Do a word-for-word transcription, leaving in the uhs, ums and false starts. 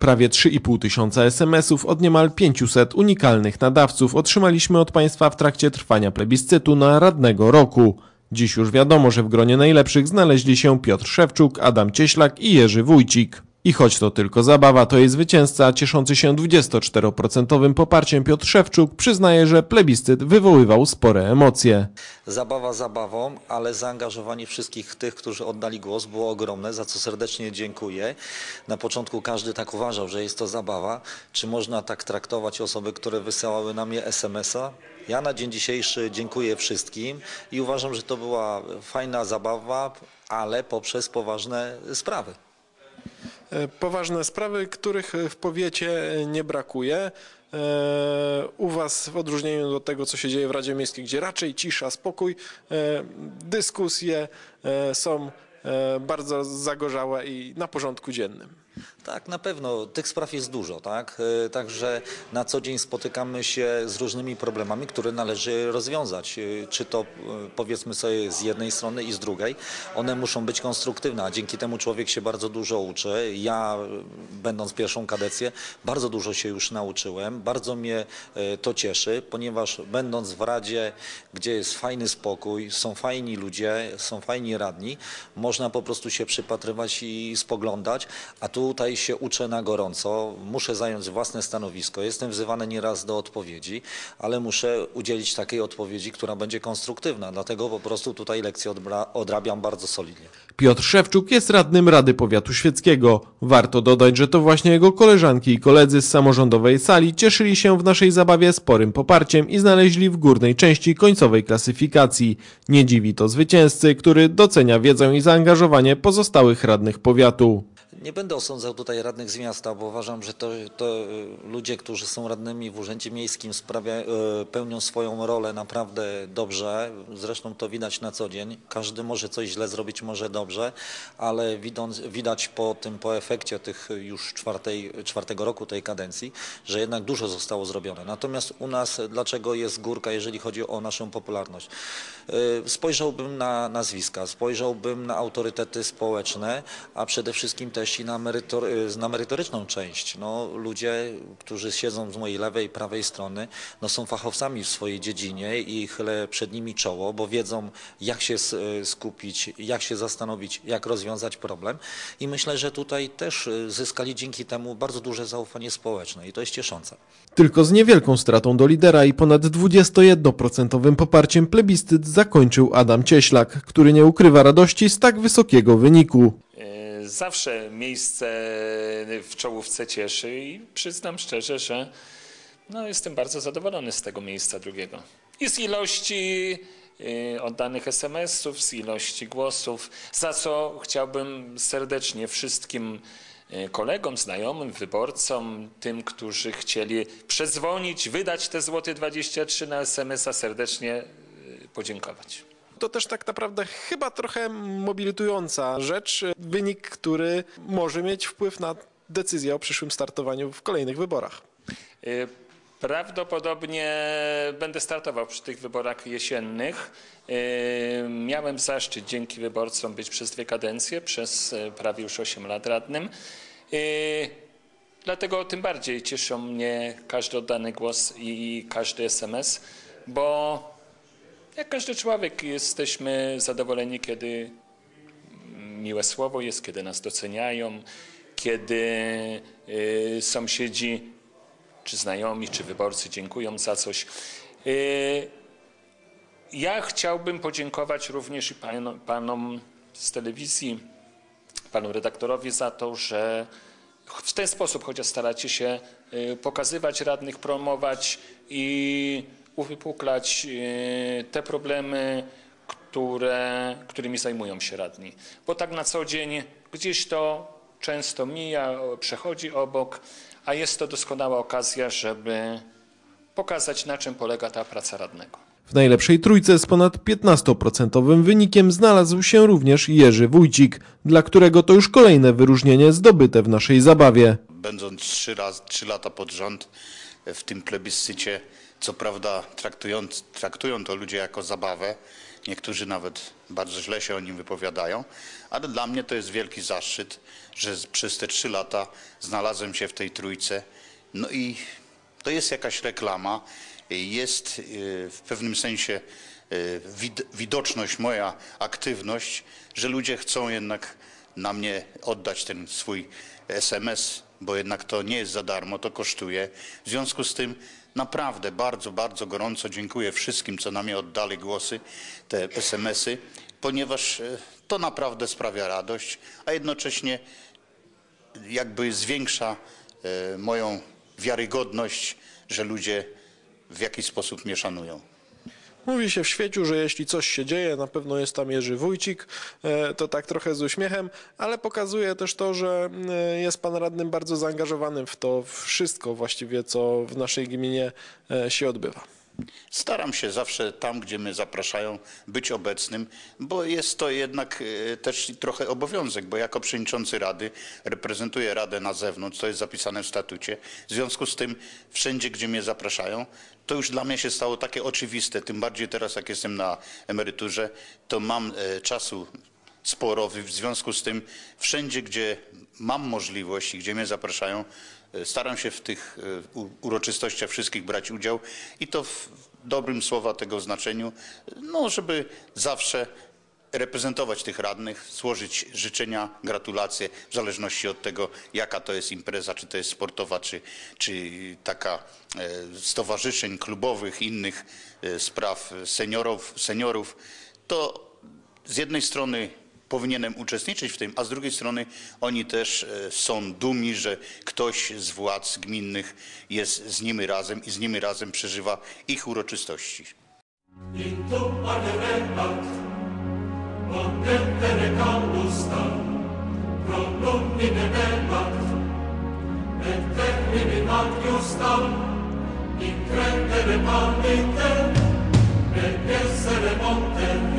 Prawie trzy i pół tysiąca es em esów od niemal pięciuset unikalnych nadawców otrzymaliśmy od państwa w trakcie trwania plebiscytu na radnego roku. Dziś już wiadomo, że w gronie najlepszych znaleźli się Piotr Szewczuk, Adam Cieślak i Jerzy Wójcik. I choć to tylko zabawa, to jej zwycięzca, cieszący się dwudziestoczteroprocentowym poparciem Piotr Szewczuk, przyznaje, że plebiscyt wywoływał spore emocje. Zabawa zabawą, ale zaangażowanie wszystkich tych, którzy oddali głos, było ogromne, za co serdecznie dziękuję. Na początku każdy tak uważał, że jest to zabawa. Czy można tak traktować osoby, które wysyłały na mnie es em es a? Ja na dzień dzisiejszy dziękuję wszystkim i uważam, że to była fajna zabawa, ale poprzez poważne sprawy. Poważne sprawy, których w powiecie nie brakuje. U Was, w odróżnieniu do tego, co się dzieje w Radzie Miejskiej, gdzie raczej cisza, spokój, dyskusje są bardzo zagorzałe i na porządku dziennym. Tak, na pewno. Tych spraw jest dużo, tak? Także na co dzień spotykamy się z różnymi problemami, które należy rozwiązać. Czy to, powiedzmy sobie, z jednej strony i z drugiej. One muszą być konstruktywne, a dzięki temu człowiek się bardzo dużo uczy. Ja, będąc pierwszą kadencję, bardzo dużo się już nauczyłem. Bardzo mnie to cieszy, ponieważ będąc w Radzie, gdzie jest fajny spokój, są fajni ludzie, są fajni radni, można po prostu się przypatrywać i spoglądać, a tutaj się uczę na gorąco, muszę zająć własne stanowisko, jestem wzywany nieraz do odpowiedzi, ale muszę udzielić takiej odpowiedzi, która będzie konstruktywna, dlatego po prostu tutaj lekcję odrabiam bardzo solidnie. Piotr Szewczuk jest radnym Rady Powiatu Świeckiego. Warto dodać, że to właśnie jego koleżanki i koledzy z samorządowej sali cieszyli się w naszej zabawie sporym poparciem i znaleźli w górnej części końcowej klasyfikacji. Nie dziwi to zwycięzcy, który docenia wiedzę i zaangażowanie pozostałych radnych powiatu. Nie będę osądzał tutaj radnych z miasta, bo uważam, że to, to ludzie, którzy są radnymi w Urzędzie Miejskim, sprawia, pełnią swoją rolę naprawdę dobrze. Zresztą to widać na co dzień. Każdy może coś źle zrobić, może dobrze, ale widząc, widać po tym, po efekcie tych już czwartej, czwartego roku tej kadencji, że jednak dużo zostało zrobione. Natomiast u nas, dlaczego jest górka, jeżeli chodzi o naszą popularność? Spojrzałbym na nazwiska, spojrzałbym na autorytety społeczne, a przede wszystkim też i na, merytor, na merytoryczną część. No, ludzie, którzy siedzą z mojej lewej i prawej strony, no, są fachowcami w swojej dziedzinie i chylę przed nimi czoło, bo wiedzą, jak się skupić, jak się zastanowić, jak rozwiązać problem i myślę, że tutaj też zyskali dzięki temu bardzo duże zaufanie społeczne i to jest cieszące. Tylko z niewielką stratą do lidera i ponad dwudziestojednoprocentowym poparciem plebiscyt zakończył Adam Cieślak, który nie ukrywa radości z tak wysokiego wyniku. Zawsze miejsce w czołówce cieszy i przyznam szczerze, że no, jestem bardzo zadowolony z tego miejsca drugiego. I z ilości oddanych es em esów, z ilości głosów, za co chciałbym serdecznie wszystkim kolegom, znajomym, wyborcom, tym, którzy chcieli przezwonić, wydać te złoty dwadzieścia trzy na es em es a, serdecznie podziękować. To też tak naprawdę chyba trochę mobilizująca rzecz, wynik, który może mieć wpływ na decyzję o przyszłym startowaniu w kolejnych wyborach. Prawdopodobnie będę startował przy tych wyborach jesiennych. Miałem zaszczyt dzięki wyborcom być przez dwie kadencje, przez prawie już osiem lat radnym. Dlatego tym bardziej cieszą mnie każdy oddany głos i każdy es em es, bo jak każdy człowiek jesteśmy zadowoleni, kiedy miłe słowo jest, kiedy nas doceniają, kiedy sąsiedzi, czy znajomi, czy wyborcy dziękują za coś. Ja chciałbym podziękować również i panom, panom z telewizji, panu redaktorowi za to, że w ten sposób chociaż staracie się pokazywać radnych, promować i uwypuklać te problemy, które, którymi zajmują się radni. Bo tak na co dzień gdzieś to często mija, przechodzi obok, a jest to doskonała okazja, żeby pokazać, na czym polega ta praca radnego. W najlepszej trójce z ponad piętnastoprocentowym wynikiem znalazł się również Jerzy Wójcik, dla którego to już kolejne wyróżnienie zdobyte w naszej zabawie. Będąc trzy, raz, trzy lata pod rząd w tym plebiscycie, co prawda traktują, traktują to ludzie jako zabawę, niektórzy nawet bardzo źle się o nim wypowiadają, ale dla mnie to jest wielki zaszczyt, że przez te trzy lata znalazłem się w tej trójce. No i to jest jakaś reklama, jest w pewnym sensie widoczność, moja aktywność, że ludzie chcą jednak na mnie oddać ten swój es em es, bo jednak to nie jest za darmo, to kosztuje. W związku z tym naprawdę bardzo, bardzo gorąco dziękuję wszystkim, co na mnie oddali głosy, te es em esy, ponieważ to naprawdę sprawia radość, a jednocześnie jakby zwiększa moją wiarygodność, że ludzie w jakiś sposób mnie szanują. Mówi się w świeciu, że jeśli coś się dzieje, na pewno jest tam Jerzy Wójcik, to tak trochę z uśmiechem, ale pokazuje też to, że jest pan radnym bardzo zaangażowanym w to wszystko właściwie, co w naszej gminie się odbywa. Staram się zawsze tam, gdzie mnie zapraszają, być obecnym, bo jest to jednak też trochę obowiązek, bo jako przewodniczący Rady reprezentuję Radę na zewnątrz, to jest zapisane w statucie. W związku z tym wszędzie, gdzie mnie zapraszają, to już dla mnie się stało takie oczywiste, tym bardziej teraz, jak jestem na emeryturze, to mam czasu sporo, w związku z tym wszędzie, gdzie mam możliwość i gdzie mnie zapraszają, staram się w tych uroczystościach wszystkich brać udział i to w dobrym słowa tego znaczeniu, no żeby zawsze reprezentować tych radnych, złożyć życzenia, gratulacje, w zależności od tego, jaka to jest impreza, czy to jest sportowa, czy, czy taka stowarzyszeń klubowych, innych spraw seniorów, seniorów, to z jednej strony powinienem uczestniczyć w tym, a z drugiej strony oni też są dumni, że ktoś z władz gminnych jest z nimi razem i z nimi razem przeżywa ich uroczystości. In